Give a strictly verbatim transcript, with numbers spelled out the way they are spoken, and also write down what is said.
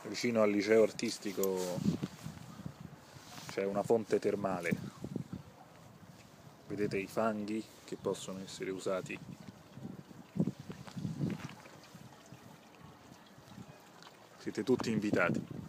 Vicino al liceo artistico c'è una fonte termale, vedete i fanghi che possono essere usati. Siete tutti invitati.